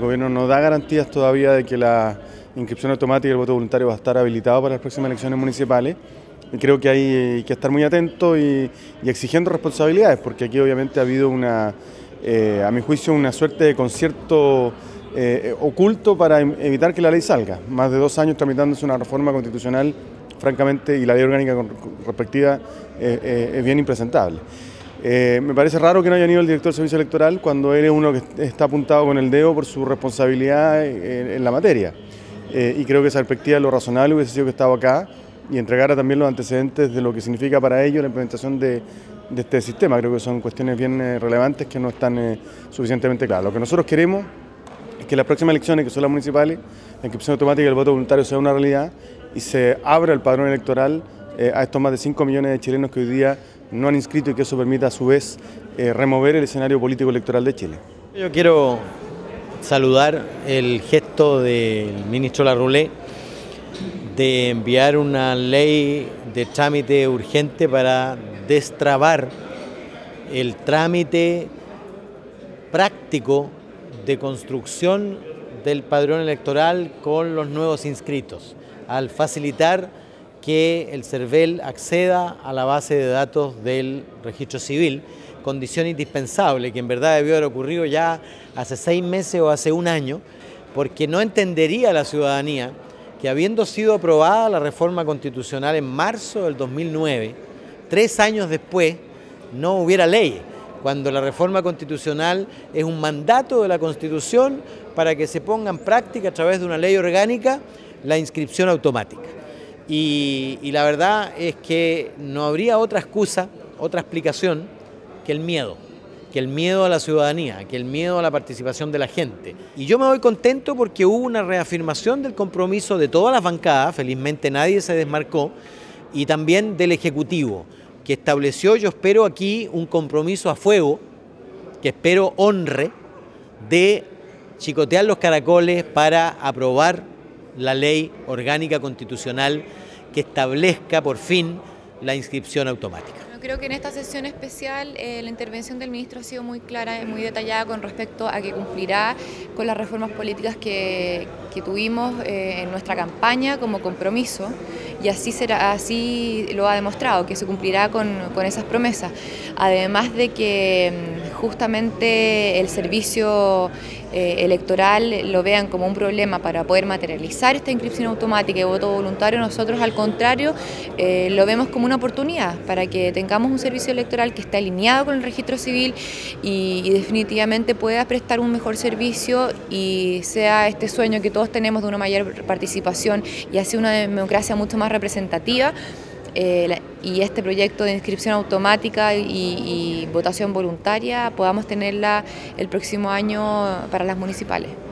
gobierno no da garantías todavía de que la inscripción automática y el voto voluntario va a estar habilitado para las próximas elecciones municipales. Y creo que hay que estar muy atento y exigiendo responsabilidades, porque aquí obviamente ha habido a mi juicio, una suerte de concierto oculto para evitar que la ley salga. Más de 2 años tramitándose una reforma constitucional, francamente, y la ley orgánica respectiva es bien impresentable. Me parece raro que no haya ido el director del Servicio Electoral cuando él es uno que está apuntado con el dedo por su responsabilidad en la materia. Y creo que esa perspectiva lo razonable hubiese sido que estaba acá y entregara también los antecedentes de lo que significa para ellos la implementación de este sistema. Creo que son cuestiones bien relevantes que no están suficientemente claras. Lo que nosotros queremos es que las próximas elecciones, que son las municipales, la inscripción automática y el voto voluntario sea una realidad y se abra el padrón electoral a estos más de 5 millones de chilenos que hoy día no han inscrito y que eso permita a su vez remover el escenario político electoral de Chile. Yo quiero saludar el gesto del ministro Larroulé de enviar una ley de trámite urgente para destrabar el trámite práctico de construcción del padrón electoral con los nuevos inscritos, al facilitar que el CERVEL acceda a la base de datos del registro civil, condición indispensable que en verdad debió haber ocurrido ya hace 6 meses o hace 1 año, porque no entendería la ciudadanía que habiendo sido aprobada la reforma constitucional en marzo del 2009, 3 años después no hubiera ley, cuando la reforma constitucional es un mandato de la Constitución para que se ponga en práctica a través de una ley orgánica la inscripción automática. Y la verdad es que no habría otra excusa, otra explicación que el miedo a la ciudadanía, que el miedo a la participación de la gente. Y yo me voy contento porque hubo una reafirmación del compromiso de todas las bancadas, felizmente nadie se desmarcó, y también del Ejecutivo, que estableció, yo espero aquí, un compromiso a fuego, que espero honre, de chicotear los caracoles para aprobar la ley orgánica constitucional que establezca por fin la inscripción automática. Creo que en esta sesión especial la intervención del ministro ha sido muy clara y muy detallada con respecto a que cumplirá con las reformas políticas que tuvimos en nuestra campaña como compromiso, y así será, así lo ha demostrado, que se cumplirá con esas promesas. Además de que justamente el servicio electoral lo vean como un problema para poder materializar esta inscripción automática y voto voluntario, nosotros al contrario lo vemos como una oportunidad para que tengamos un servicio electoral que esté alineado con el registro civil y definitivamente pueda prestar un mejor servicio y sea este sueño que todos tenemos de una mayor participación y así una democracia mucho más representativa. Y este proyecto de inscripción automática y votación voluntaria podamos tenerla el próximo año para las municipales.